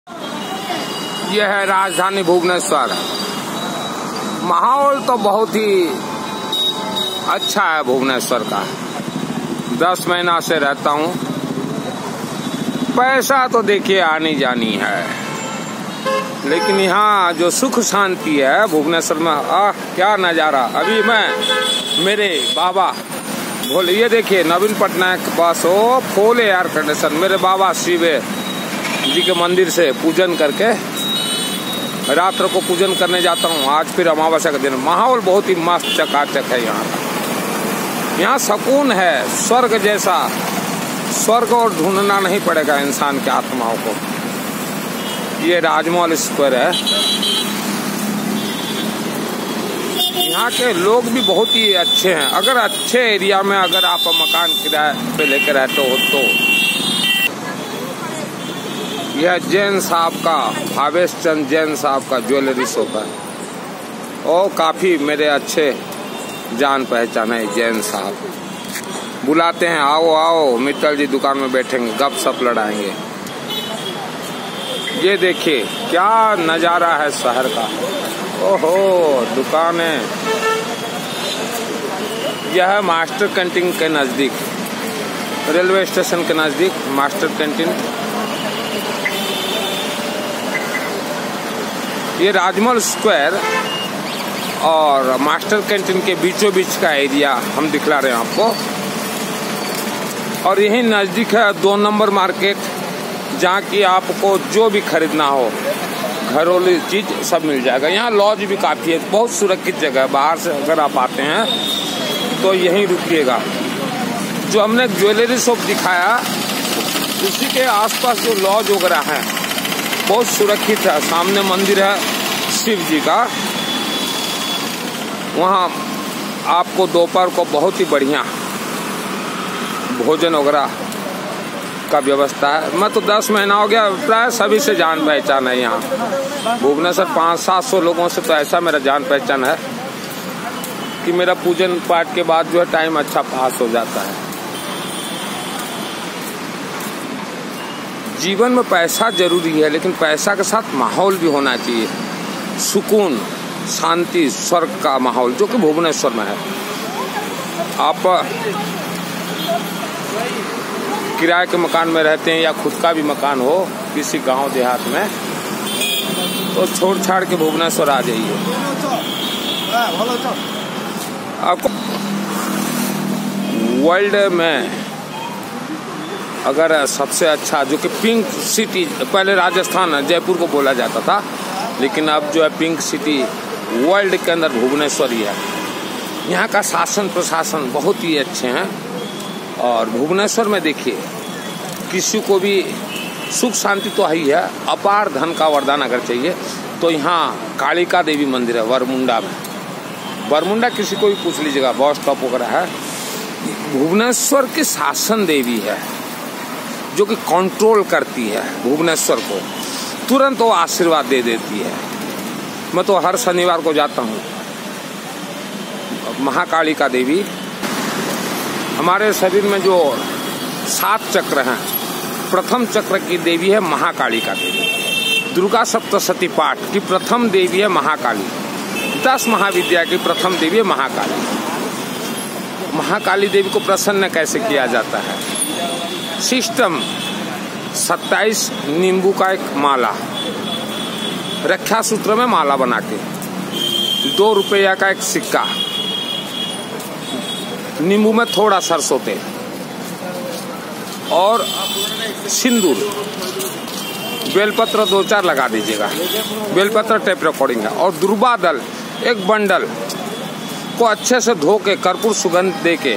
यह है राजधानी भुवनेश्वर। माहौल तो बहुत ही अच्छा है भुवनेश्वर का। 10 महीना से रहता हूँ। पैसा तो देखिए आनी जानी है, लेकिन यहाँ जो सुख शांति है भुवनेश्वर में, क्या नज़ारा। अभी मैं मेरे बाबा बोले, ये देखिए नवीन पटनायक के पास हो फुल एयर कंडीशन, मेरे बाबा शिव जी के मंदिर से पूजन करके रात्र को पूजन करने जाता हूँ। आज फिर अमावस्या का दिन। माहौल बहुत ही मस्त चकाचक है यहाँ का। यहाँ सुकून है, स्वर्ग जैसा। स्वर्ग और ढूंढना नहीं पड़ेगा इंसान के आत्माओं को। ये राजमहल स्क्वायर है। यहाँ के लोग भी बहुत ही अच्छे हैं। अगर अच्छे एरिया में अगर आप मकान किराए पे लेकर रहते हो तो यह जैन साहब का, भावेश चंद जैन साहब का ज्वेलरी शॉप है। और काफी मेरे अच्छे जान पहचान है जैन साहब। बुलाते हैं, आओ आओ मित्तल जी दुकान में बैठेंगे, गप सप लड़ाएंगे। ये देखिए क्या नज़ारा है शहर का। ओहो दुकानें। यह है मास्टर कैंटीन के नज़दीक, रेलवे स्टेशन के नज़दीक मास्टर कैंटीन। ये राजमहल स्क्वायर और मास्टर कैंटीन के बीचों बीच का एरिया हम दिखला रहे हैं आपको। और यही नज़दीक है 2 नंबर मार्केट, जहाँ की आपको जो भी खरीदना हो घरेलू चीज सब मिल जाएगा। यहाँ लॉज भी काफ़ी है, बहुत सुरक्षित जगह है। बाहर से अगर आप आते हैं तो यहीं रुकिएगा। जो हमने ज्वेलरी शॉप दिखाया उसी के आसपास जो लॉज वगैरह हैं बहुत सुरक्षित है। सामने मंदिर है शिव जी का, वहाँ आपको दोपहर को बहुत ही बढ़िया भोजन वगैरह का व्यवस्था है। मैं तो 10 महीना हो गया, प्राय सभी से जान पहचान है यहाँ भुवनेश्वर। 500-700 लोगों से तो ऐसा मेरा जान पहचान है कि मेरा पूजन पाठ के बाद जो है टाइम अच्छा पास हो जाता है। जीवन में पैसा जरूरी है, लेकिन पैसा के साथ माहौल भी होना चाहिए। सुकून, शांति, स्वर्ग का माहौल जो कि भुवनेश्वर में है। आप किराए के मकान में रहते हैं या खुद का भी मकान हो किसी गांव देहात में, तो छोड़ छाड़ के भुवनेश्वर आ जाइए। आपको वर्ल्ड में अगर सबसे अच्छा जो कि पिंक सिटी, पहले राजस्थान जयपुर को बोला जाता था, लेकिन अब जो है पिंक सिटी वर्ल्ड के अंदर भुवनेश्वर ही है। यहाँ का शासन प्रशासन बहुत ही अच्छे हैं। और भुवनेश्वर में देखिए किसी को भी सुख शांति तो है ही है, अपार धन का वरदान अगर चाहिए तो यहाँ कालिका देवी मंदिर है वरमुंडा में। वरमुंडा किसी को भी पूछ लीजिएगा, बस स्टॉप वगैरह है। भुवनेश्वर की शासन देवी है जो कि कंट्रोल करती है भुवनेश्वर को, तुरंत वो आशीर्वाद दे देती है। मैं तो हर शनिवार को जाता हूँ। महाकालिका देवी, हमारे शरीर में जो 7 चक्र हैं, प्रथम चक्र की देवी है महाकालिका देवी। दुर्गा सप्तशती पाठ की प्रथम देवी है महाकाली। 10 महाविद्या की प्रथम देवी है महाकाली। महाकाली देवी को प्रसन्न कैसे किया जाता है? सिस्टम 27 नींबू का एक माला, रक्षा सूत्र में माला बना के, 2 रुपया का एक सिक्का, नींबू में थोड़ा सरसों तेल और सिंदूर, बेलपत्र 2-4 लगा दीजिएगा। बेलपत्र टेप रिकॉर्डिंग है। और दुर्वा दल एक बंडल को अच्छे से धो के कर्पूर सुगंध दे के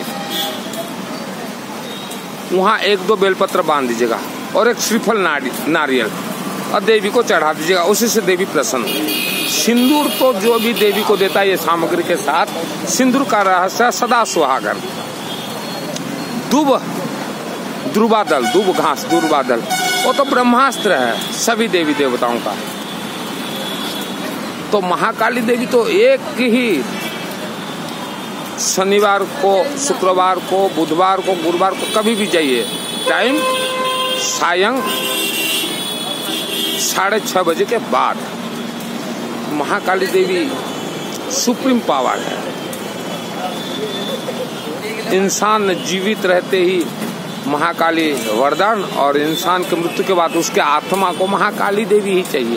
वहाँ 1-2 बेलपत्र बांध दीजिएगा और एक श्रीफल नारियल और देवी को चढ़ा दीजिएगा। उसी से देवी प्रसन्न होगी। सिंदूर तो जो भी देवी को देता है ये सामग्री के साथ, सिंदूर का रहस्य सदा सुहागन। दुर्वादल, दूब घास, दुर्वादल वो तो ब्रह्मास्त्र है सभी देवी देवताओं का। तो महाकाली देवी तो एक ही शनिवार को, शुक्रवार को, बुधवार को, गुरुवार को कभी भी जाइए, टाइम सायं 6:30 बजे के बाद। महाकाली देवी सुप्रीम पावर है। इंसान जीवित रहते ही महाकाली वरदान, और इंसान की मृत्यु के बाद उसके आत्मा को महाकाली देवी ही चाहिए।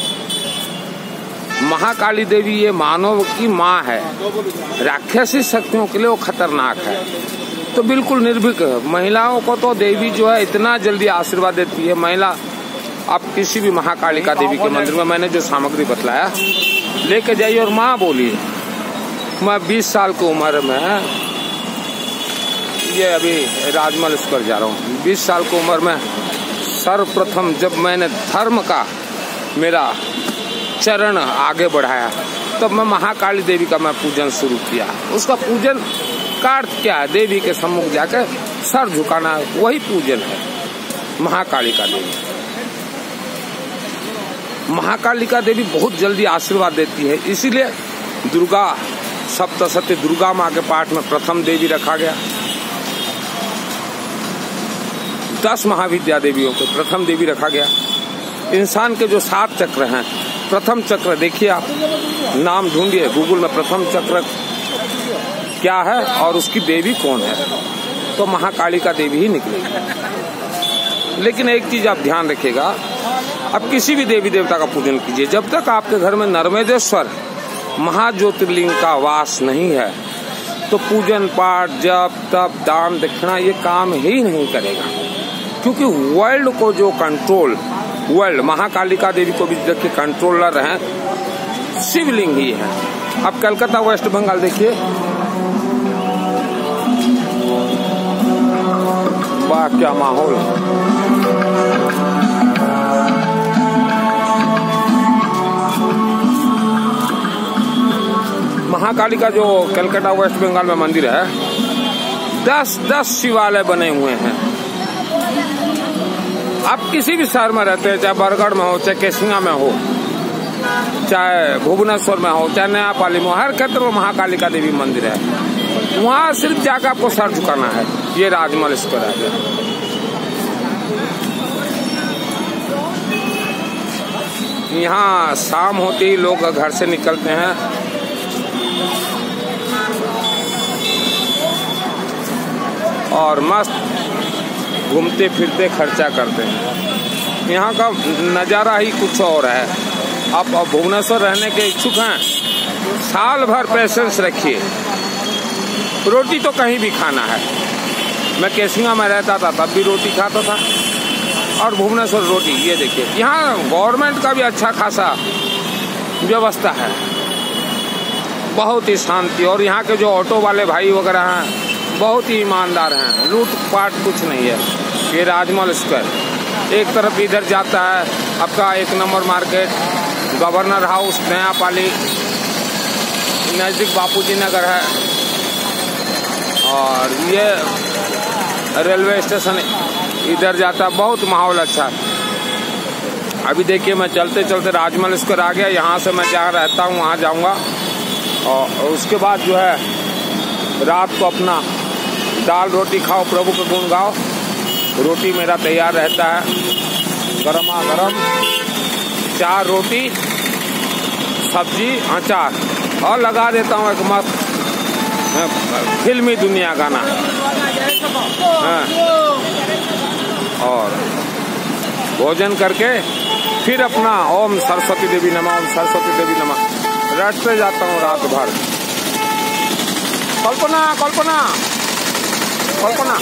महाकाली देवी ये मानव की माँ है। राक्षसी शक्तियों के लिए वो खतरनाक है। तो बिल्कुल निर्भीक है। महिलाओं को तो देवी जो है इतना जल्दी आशीर्वाद देती है। महिला आप किसी भी महाकालिका देवी के मंदिर में, मैंने जो सामग्री बतलाया लेके जाइए और माँ बोलिए। मैं 20 साल की उम्र में, ये अभी राजमहल स्क्वायर जा रहा हूँ, 20 साल की उम्र में सर्वप्रथम जब मैंने धर्म का मेरा चरण आगे बढ़ाया, तब मैं महाकाली देवी का मैं पूजन शुरू किया। उसका पूजन का अर्थ क्या है? देवी के सम्मुख जाकर सर झुकाना, वही पूजन है महाकालिका देवी। महाकालिका देवी बहुत जल्दी आशीर्वाद देती है, इसीलिए दुर्गा सप्तशती दुर्गा माँ के पाठ में प्रथम देवी रखा गया। 10 महाविद्या देवियों को प्रथम देवी रखा गया। इंसान के जो 7 चक्र हैं, प्रथम चक्र देखिए आप, नाम ढूंढिए गूगल में, प्रथम चक्र क्या है और उसकी देवी कौन है, तो महाकालिका देवी ही निकलेगी। लेकिन एक चीज आप ध्यान रखिएगा, आप किसी भी देवी देवता का पूजन कीजिए, जब तक आपके घर में नर्मदेश्वर महाज्योतिर्लिंग का वास नहीं है, तो पूजन पाठ जप तप दान दक्षिणा ये काम ही नहीं करेगा। क्योंकि वर्ल्ड को जो कंट्रोल, वर्ल्ड महाकालिका देवी को भी देखिए कंट्रोलर हैं शिवलिंग ही है। अब कलकत्ता वेस्ट बंगाल देखिए, वाह क्या माहौल। महाकालिका जो कलकत्ता वेस्ट बंगाल में मंदिर है, 10 शिवालय बने हुए हैं। आप किसी भी शहर में रहते हैं, चाहे बरगढ़ में हो, चाहे केसिंगा में हो, चाहे भुवनेश्वर में हो, चाहे नयापाली में हो, हर क्षेत्र में महाकालिका देवी मंदिर है। वहाँ सिर्फ जाकर आपको सर झुकाना है। ये राजमहल स्क्वायर है। यहाँ शाम होते ही लोग घर से निकलते हैं और मस्त घूमते फिरते खर्चा करते हैं। यहाँ का नज़ारा ही कुछ और है। आप भुवनेश्वर रहने के इच्छुक हैं, साल भर पेशेंस रखिए। रोटी तो कहीं भी खाना है। मैं केसिंगा में रहता था, तब भी रोटी खाता था, और भुवनेश्वर रोटी। ये देखिए, यहाँ गवर्नमेंट का भी अच्छा खासा व्यवस्था है, बहुत ही शांति। और यहाँ के जो ऑटो वाले भाई वगैरह हैं, बहुत ही ईमानदार हैं, लूट पाट कुछ नहीं है। ये राजमहल स्क्वायर एक तरफ इधर जाता है आपका 1 number market, governor house Nayapalli, नज़दीक बापूजी नगर है, और ये रेलवे स्टेशन इधर जाता है। बहुत माहौल अच्छा है। अभी देखिए मैं चलते चलते राजमहल स्क्वायर आ गया। यहाँ से मैं जहाँ रहता हूँ वहाँ जाऊँगा, और उसके बाद जो है रात को अपना दाल रोटी खाओ, प्रभु का गुण गाओ। रोटी मेरा तैयार रहता है, गरमा गरम 4 रोटी सब्जी अचार, और लगा देता हूँ एक मस्त फिल्मी दुनिया गाना। हाँ। और भोजन करके फिर अपना ओम सरस्वती देवी नमः, ओम सरस्वती देवी नमः रटते जाता हूँ रात भर। कल्पना कल्पना कल्पना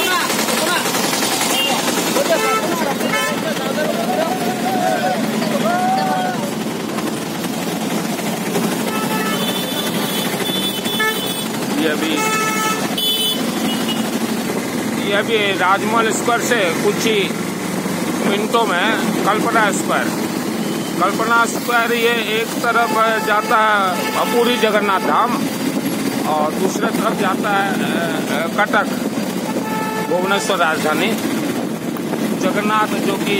ये अभी राजमहल स्क्वायर से कुछ ही मिनटों में कल्पना स्क्वायर ये एक तरफ जाता है पुरी जगन्नाथ धाम, और दूसरे तरफ जाता है कटक भुवनेश्वर राजधानी। जगन्नाथ जो कि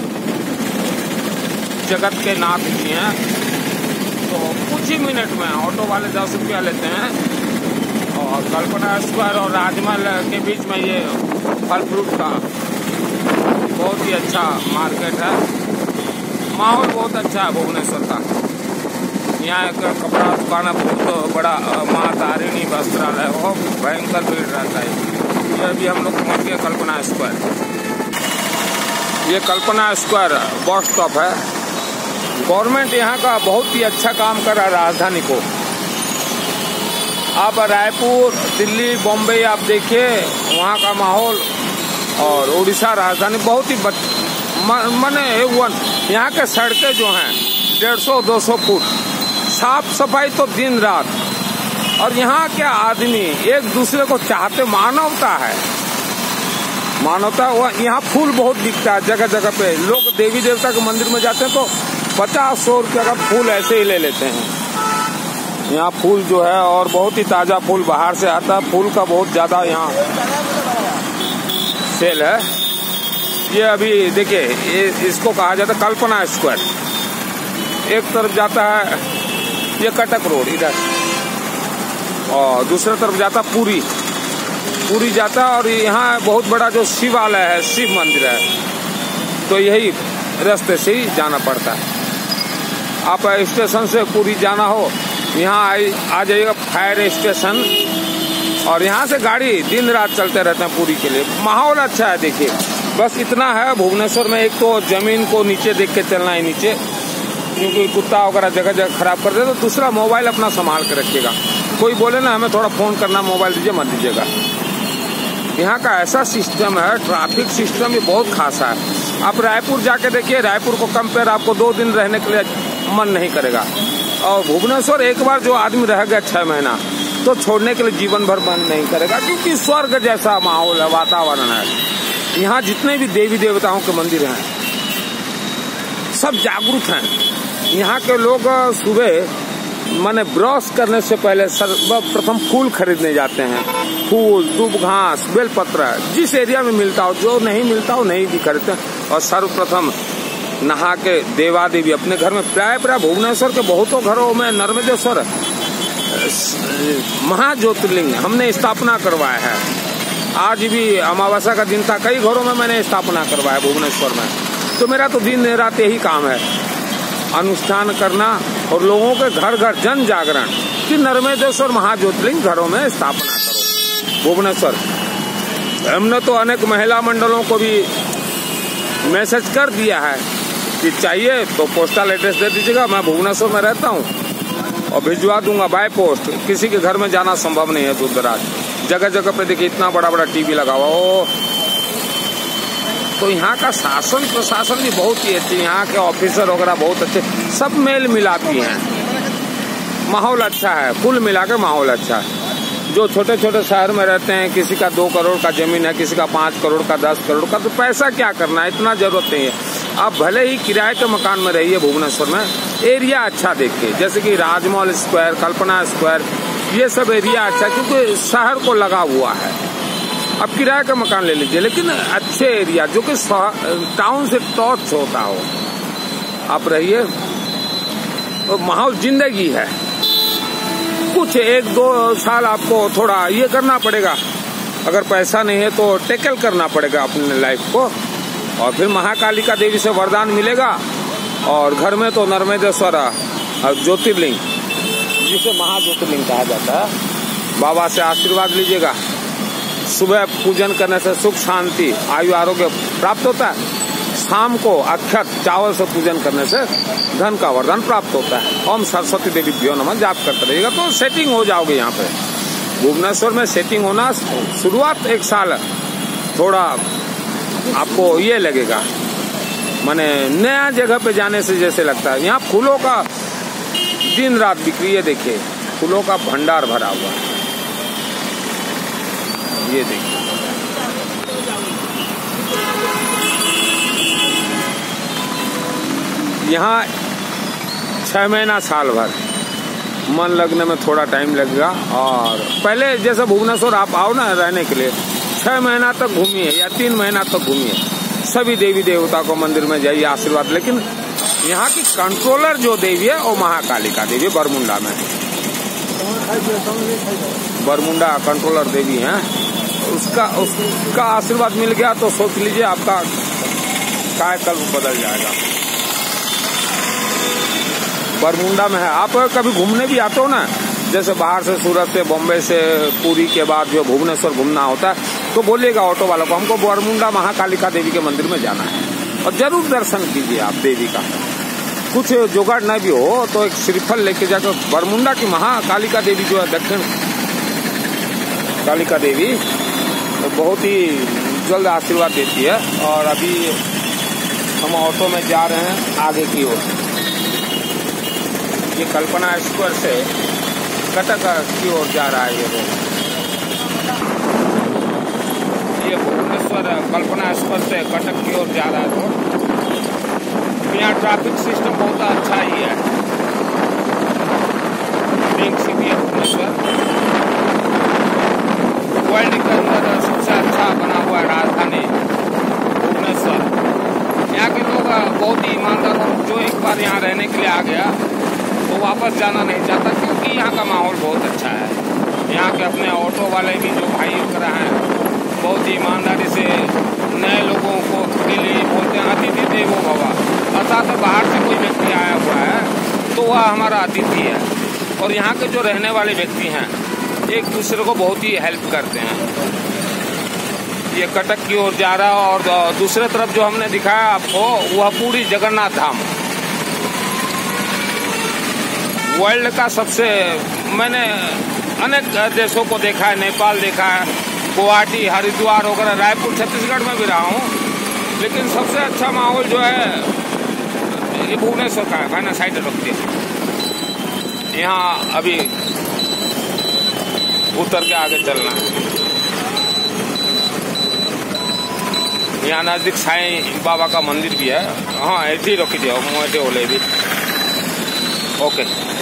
जगत के नाथ भी हैं, तो कुछ ही मिनट में ऑटो वाले 10 रुपया लेते हैं। और कल्पना स्क्वायर और राजमहल के बीच में ये फल फ्रूट का बहुत ही अच्छा मार्केट है। माहौल बहुत अच्छा है भुवनेश्वर का। यहाँ एक कपड़ा दुकान बहुत बड़ा माँ तारिणी वस्त्रालय, बहुत भयंकर भीड़ रहता है। ये भी हम लोग पहुँच गए कल्पना स्क्वायर। ये कल्पना स्क्वायर बस स्टॉप है। गवर्नमेंट यहाँ का बहुत ही अच्छा काम कर रहा है राजधानी को। आप रायपुर, दिल्ली, बॉम्बे आप देखिए वहाँ का माहौल, और उड़ीसा राजधानी बहुत ही मने यहाँ के सड़कें जो हैं 150-200 फुट, साफ सफाई तो दिन रात। और यहाँ के आदमी एक दूसरे को चाहते, मानवता है, मानवता। यहाँ फूल बहुत बिकता है जगह जगह पे। लोग देवी देवता के मंदिर में जाते हैं तो 50-100 रुपये का फूल ऐसे ही ले लेते हैं। यहाँ फूल जो है, और बहुत ही ताजा फूल बाहर से आता है। फूल का बहुत ज्यादा यहाँ सेल है। ये अभी देखिए, इसको कहा जाता है कल्पना स्क्वायर। एक तरफ जाता है ये कटक रोड इधर, और दूसरी तरफ जाता पूरी जाता है। और यहाँ बहुत बड़ा जो शिवालय है, शिव मंदिर है, तो यही रास्ते से ही जाना पड़ता है। आप स्टेशन से पूरी जाना हो, यहाँ आ जाइएगा फायर स्टेशन, और यहाँ से गाड़ी दिन रात चलते रहते हैं पूरी के लिए। माहौल अच्छा है। देखिए बस इतना है भुवनेश्वर में, एक तो जमीन को नीचे देख के चलना है नीचे, क्योंकि कुत्ता वगैरह जगह जगह खराब कर दे। तो दूसरा, मोबाइल अपना संभाल के रखिएगा। कोई बोले ना हमें थोड़ा फोन करना, मोबाइल दीजिए, मत दीजिएगा। यहाँ का ऐसा सिस्टम है, ट्रैफिक सिस्टम भी बहुत खासा है। आप रायपुर जाके देखिए, रायपुर को कंपेयर आपको 2 दिन रहने के लिए मन नहीं करेगा। और भुवनेश्वर एक बार जो आदमी रह गया 6 महीना, तो छोड़ने के लिए जीवन भर मन नहीं करेगा, क्योंकि स्वर्ग जैसा माहौल है, वातावरण है। यहाँ जितने भी देवी देवताओं के मंदिर हैं सब जागरूक हैं। यहाँ के लोग सुबह माने ब्रश करने से पहले सर्वप्रथम फूल खरीदने जाते हैं। फूल, दूब घास, बेलपत्र जिस एरिया में मिलता हो, जो नहीं मिलता हो नहीं भी खरीदते। और सर्वप्रथम नहा के देवा देवी अपने घर में, प्राय भुवनेश्वर के बहुतों घरों में नर्मदेश्वर महाज्योतिर्लिंग हमने स्थापना करवाया है। आज भी अमावस्या का दिन था, कई घरों में मैंने स्थापना करवाया भुवनेश्वर में। तो मेरा तो दिन रात यही काम है, अनुष्ठान करना और लोगों के घर घर जन जागरण कि नर्मदेश्वर महाज्योतिर्लिंग घरों में स्थापना करो भुवनेश्वर। हमने तो अनेक महिला मंडलों को भी मैसेज कर दिया है कि चाहिए तो पोस्टल एड्रेस दे दीजिएगा, मैं भुवनेश्वर में रहता हूँ और भिजवा दूंगा बाय पोस्ट। किसी के घर में जाना संभव नहीं है दूर दराज। जगह जगह पे देखिए इतना बड़ा बड़ा टीवी लगा हुआ हो। तो यहाँ का शासन प्रशासन भी बहुत ही अच्छी, यहाँ के ऑफिसर वगैरह बहुत अच्छे, सब मेल मिलाती हैं। माहौल अच्छा है, कुल मिला के माहौल अच्छा है। जो छोटे छोटे शहर में रहते हैं, किसी का 2 करोड़ का जमीन है, किसी का 5 करोड़ का, 10 करोड़ का, तो पैसा क्या करना है, इतना जरूरत नहीं है। आप भले ही किराए के मकान में रहिए भुवनेश्वर में, एरिया अच्छा देखिए, जैसे कि राजमहल स्क्वायर, कल्पना स्क्वायर, ये सब एरिया अच्छा, क्योंकि शहर को लगा हुआ है। अब किराए का मकान ले लीजिए, लेकिन अच्छे एरिया जो कि टाउन से टच होता हो, आप रहिए। तो माहौल जिंदगी है। कुछ 1-2 साल आपको थोड़ा ये करना पड़ेगा, अगर पैसा नहीं है तो टेकल करना पड़ेगा अपने लाइफ को, और फिर महाकाली का देवी से वरदान मिलेगा। और घर में तो नर्मदेश्वर ज्योतिर्लिंग, जिसे महाज्योतिर्लिंग कहा जाता है, बाबा से आशीर्वाद लीजिएगा। सुबह पूजन करने से सुख शांति आयु आरोग्य प्राप्त होता है। शाम को अक्षत चावल से पूजन करने से धन का वरदान प्राप्त होता है। ओम सरस्वती देवी भ्यो नमः जाप करते रहिएगा तो सेटिंग हो जाओगे। यहाँ पे भुवनेश्वर में सेटिंग होना, शुरुआत 1 साल थोड़ा आपको ये लगेगा, माने नया जगह पे जाने से जैसे लगता है। यहाँ फूलों का दिन रात बिक्री है, देखिए फूलों का भंडार भरा हुआ है। ये देखिए यहाँ 6 महीना साल भर मन लगने में थोड़ा टाइम लगेगा। और पहले जैसे भुवनेश्वर आप आओ ना रहने के लिए, 6 महीना तक घूमिए या 3 महीना तक घूमिए, सभी देवी देवता को मंदिर में जाइए, आशीर्वाद। लेकिन यहाँ की कंट्रोलर जो देवी है वो महाकालिका देवी बरमुंडा में, बरमुंडा कंट्रोलर देवी है। उसका आशीर्वाद मिल गया तो सोच लीजिए आपका कायाकल्प बदल जाएगा। बरमुंडा में है। आप कभी घूमने भी आते हो ना, जैसे बाहर से सूरत से, बॉम्बे से, पुरी के बाद जो भुवनेश्वर घूमना होता है, तो बोलिएगा ऑटो वालों को हमको बरमुंडा महाकालिका देवी के मंदिर में जाना है, और जरूर दर्शन कीजिए आप देवी का। कुछ जुगाड़ न भी हो तो एक श्रीफल लेके जाकर बरमुंडा की महाकालिका देवी जो है, दक्षिण कालिका देवी, तो बहुत ही जल्द आशीर्वाद देती है। और अभी हम ऑटो में जा रहे हैं आगे की ओर। ये कल्पना स्क्वायर से कटक की ओर जा रहा है ये रोड। ये भुवनेश्वर कल्पना स्क्वायर से कटक की ओर जा रहा है रोड। यहाँ ट्रैफिक सिस्टम बहुत अच्छा ही है। पिंक सिटी है भुवनेश्वर, वर्ल्ड के अंदर सबसे अच्छा बना हुआ है राजधानी भुवनेश्वर। यहाँ के लोग बहुत ही ईमानदार हैं। जो एक बार यहाँ रहने के लिए आ गया तो वापस जाना नहीं चाहता, क्योंकि यहाँ का माहौल बहुत अच्छा है। यहाँ के अपने ऑटो वाले भी जो भाई वगैरह हैं, बहुत ही ईमानदारी से नए लोगों को के लिए बोलते हैं अतिथि देवो भव। अर्थात बाहर से कोई व्यक्ति आया हुआ है तो वह हमारा अतिथि है। और यहाँ के जो रहने वाले व्यक्ति हैं एक दूसरे को बहुत ही हेल्प करते हैं। ये कटक की ओर जा रहा है, और दूसरे तरफ जो हमने दिखाया आपको वह पूरी जगन्नाथ धाम। वर्ल्ड का सबसे, मैंने अनेक देशों को देखा है, नेपाल देखा है, गुवाहाटी, हरिद्वार वगैरह, रायपुर, छत्तीसगढ़ में भी रहा हूँ, लेकिन सबसे अच्छा माहौल जो है ये भुवनेश्वर का है। ना साइड रखती है। यहाँ अभी उतर के आगे चलना है। यहाँ नजदीक साईं बाबा का मंदिर भी है। हाँ ऐसे ही रोकी दिया मुझे बोले भी। ओके,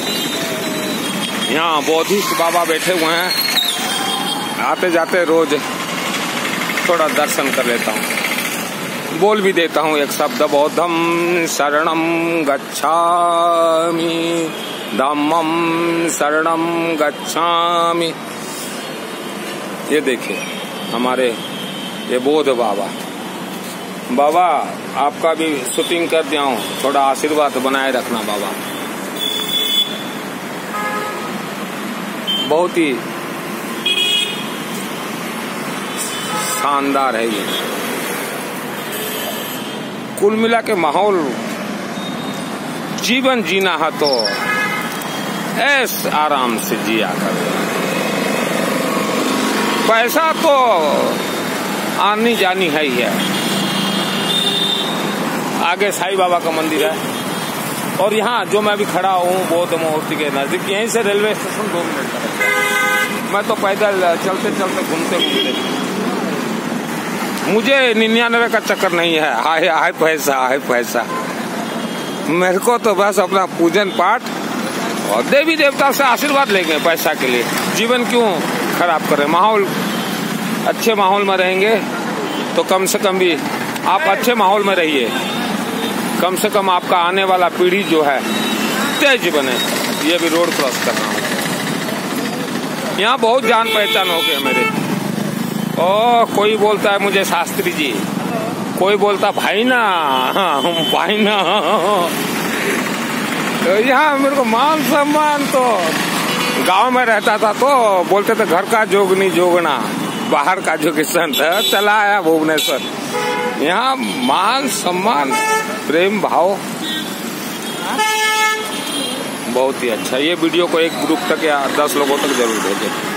यहाँ बौद्धिस्ट बाबा बैठे हुए हैं। आते जाते रोज थोड़ा दर्शन कर लेता हूँ, बोल भी देता हूँ एक शब्द, बौद्धम शरणम गच्छामि, धम्मम शरणम गच्छामि। ये देखिए हमारे ये बोध बाबा। बाबा आपका भी शूटिंग कर दिया हूँ, थोड़ा आशीर्वाद बनाए रखना बाबा। बहुत ही शानदार है ये। कुल मिला के माहौल, जीवन जीना है तो ऐस आराम से जिया कर। पैसा तो आनी जानी है ही है। आगे साईं बाबा का मंदिर है, और यहाँ जो मैं भी खड़ा हूँ बौद्ध मूर्ति के नजदीक, यहीं से रेलवे स्टेशन 2 मिनट का है। मैं तो पैदल चलते चलते घूमते घूमते, मुझे 99 का चक्कर नहीं है। हाय पैसा, हाय पैसा। मेरे को तो बस अपना पूजन पाठ और देवी देवता से आशीर्वाद लेंगे। पैसा के लिए जीवन क्यों खराब करें। माहौल, अच्छे माहौल में रहेंगे तो कम से कम भी आप अच्छे माहौल में रहिए, कम से कम आपका आने वाला पीढ़ी जो है तेज बने। ये भी रोड क्रॉस करना है। यहाँ बहुत जान पहचान हो गए मेरे। कोई बोलता है मुझे शास्त्री जी, कोई बोलता भाई ना, भाई ना। तो यहाँ मेरे को मान सम्मान, तो गांव में रहता था तो बोलते थे घर का जोगनी जोगना, बाहर का जो किसान था चला आया भुवनेश्वर। यहाँ मान सम्मान, प्रेम भाव बहुत ही अच्छा। ये वीडियो को एक ग्रुप तक या 10 लोगों तक जरूर भेजें।